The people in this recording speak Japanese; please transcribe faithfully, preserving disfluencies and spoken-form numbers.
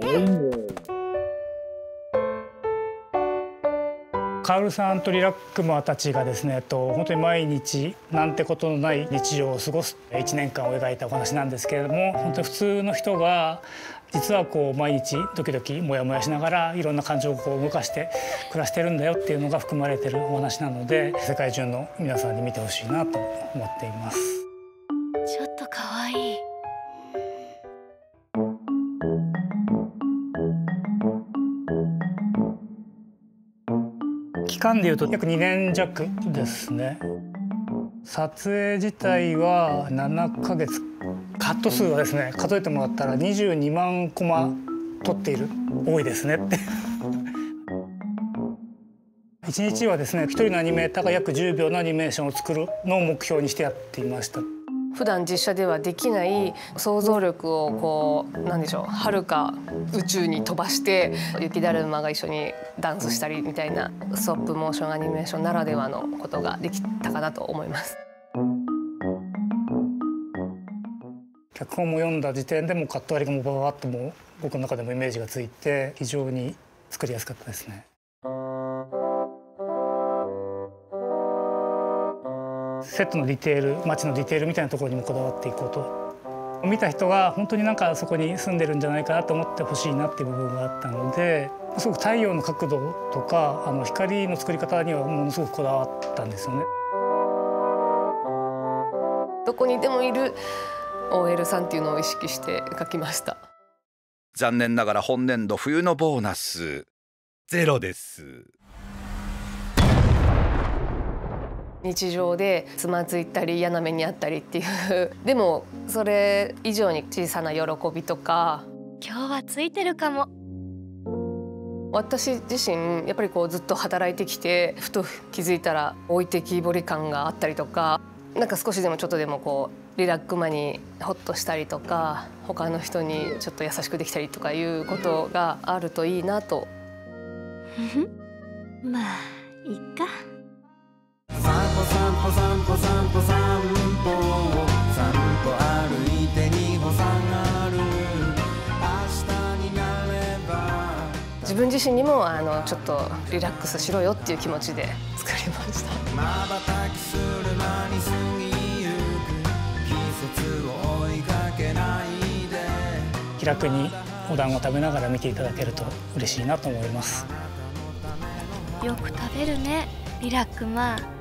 カオルさんとリラックマたちがですね、と本当に毎日なんてことのない日常を過ごすいちねんかんを描いたお話なんですけれども、本当に普通の人が実はこう毎日ドキドキモヤモヤしながらいろんな感情をこう動かして暮らしてるんだよっていうのが含まれてるお話なので、世界中の皆さんに見てほしいなと思っています。 ちょっとかわいい。 期間でいうと約にねんじゃくですね。撮影自体はななかげつ、カット数はですね数えてもらったらにじゅうにまんコマ撮っている。多いですねっていちにちはですねひとりのアニメーターが約じゅうびょうのアニメーションを作るのを目標にしてやっていました。 普段実写ではできない想像力をこうなんでしょう、はるか宇宙に飛ばして雪だるまが一緒にダンスしたりみたいなストップモーションアニメーションならではのことができたかなと思います。 脚本も読んだ時点でもうカット割りがもうバババッともう僕の中でもイメージがついて非常に作りやすかったですね。セットのディテール、街のディテールみたいなところにもこだわっていこうと。見た人が本当になんかそこに住んでるんじゃないかなと思ってほしいなっていう部分があったので、すごく太陽の角度とかあの光の作り方にはものすごくこだわったんですよね。 どこにでもいる オーエル さんっていうのを意識して書きました。 残念ながら本年度冬のボーナスゼロです。 日常でつまずいたり嫌な目にあったりっていうでもそれ以上に小さな喜びとか、 今日はついてるかも。 私自身やっぱりこうずっと働いてきてふと気づいたら置いてきぼり感があったりとか、なんか少しでもちょっとでもこうリラックマにホッとしたりとか、他の人にちょっと優しくできたりとかいうことがあるといいなと。 まあいいか。 散歩散歩散歩散歩散歩散歩歩いてにほさんある明日になれば。 自分自身にもあのちょっとリラックスしろよっていう気持ちで作りました。 まばたきする間に過ぎゆく季節を追いかけないで。 気楽にお団子を食べながら見ていただけると嬉しいなと思います。 よく食べるね、リラックマ。